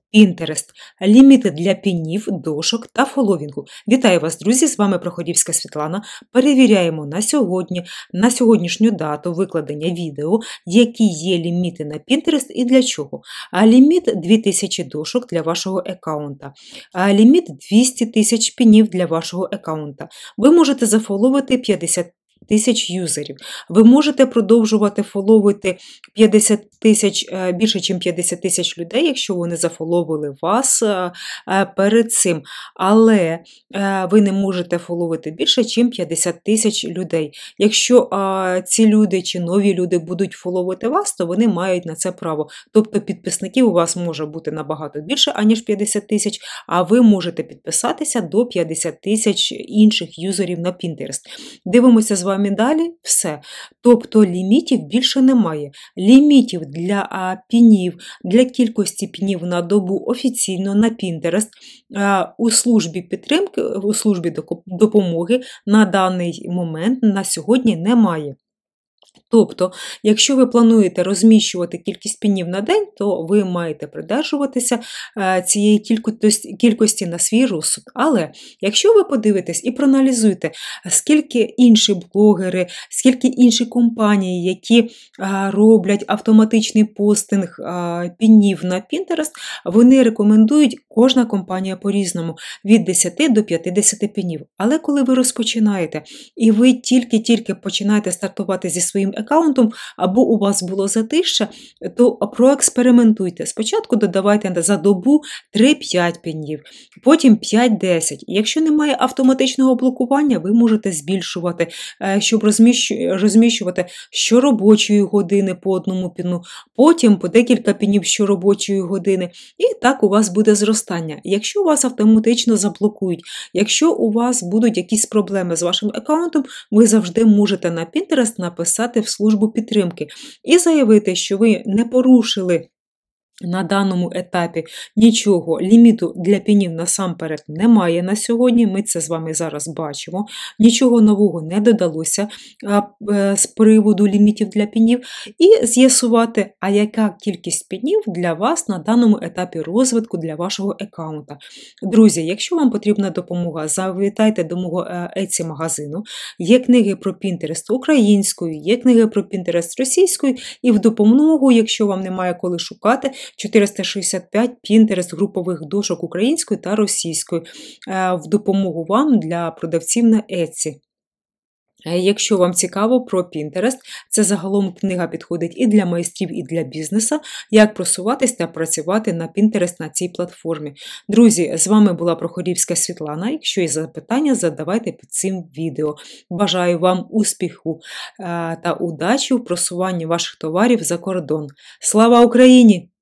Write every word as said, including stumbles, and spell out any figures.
Pinterest. Ліміти для пінів, дошок та фоловінгу. Вітаю вас, друзі! З вами Проходівська Світлана. Перевіряємо на сьогодні, на сьогоднішню дату викладення відео, які є ліміти на Pinterest і для чого. А ліміт дві тисячі дошок для вашого аккаунта. А ліміт двісті тисяч пінів для вашого аккаунта. Ви можете зафоловити п'ятдесят тисяч юзерів. Ви можете продовжувати фоловити п'ятдесят тисяч, більше, ніж п'ятдесят тисяч людей, якщо вони зафоловили вас перед цим. Але ви не можете фоловити більше, ніж п'ятдесят тисяч людей. Якщо ці люди чи нові люди будуть фоловити вас, то вони мають на це право. Тобто підписників у вас може бути набагато більше, аніж п'ятдесят тисяч, а ви можете підписатися до п'ятдесят тисяч інших юзерів на Pinterest. Дивимося з вами далі. Все. Тобто лімітів більше немає. Лімітів для а, пінів, для кількості пінів на добу офіційно на Pinterest а, у службі підтримки, у службі допомоги на даний момент, на сьогодні немає. Тобто, якщо ви плануєте розміщувати кількість пінів на день, то ви маєте придержуватися цієї кількості на свій розсуд. Але якщо ви подивитесь і проаналізуєте, скільки інші блогери, скільки інші компанії, які роблять автоматичний постинг пінів на Pinterest, вони рекомендують, кожна компанія по-різному, від десяти до п'ятдесяти пінів. Але коли ви розпочинаєте, і ви тільки-тільки починаєте стартувати зі своїм аккаунтом, або у вас було затища, то проекспериментуйте. Спочатку додавайте за добу три-п'ять пінів, потім п'ять-десять. Якщо немає автоматичного блокування, ви можете збільшувати, щоб розміщувати щоробочої години по одному піну, потім по декілька пінів щоробочої години. І так у вас буде зростання. Якщо вас автоматично заблокують, якщо у вас будуть якісь проблеми з вашим аккаунтом, ви завжди можете на Pinterest написати в службу підтримки і заявити, що ви не порушили на даному етапі нічого, ліміту для пінів насамперед немає на сьогодні, ми це з вами зараз бачимо, нічого нового не додалося з приводу лімітів для пінів, і з'ясувати, а яка кількість пінів для вас на даному етапі розвитку для вашого аккаунта. Друзі, якщо вам потрібна допомога, завітайте до мого Etsy-магазину, є книги про Pinterest українською, є книги про Pinterest російською, і в допомогу, якщо вам немає коли шукати, чотириста шістдесят п'ять Pinterest групових дошок українською та російською в допомогу вам для продавців на Etsy. Якщо вам цікаво про Pinterest, це загалом книга підходить і для майстрів, і для бізнесу, як просуватись та працювати на Pinterest на цій платформі. Друзі, з вами була Проходівська Світлана. Якщо є запитання, задавайте під цим відео. Бажаю вам успіху та удачі у просуванні ваших товарів за кордон. Слава Україні!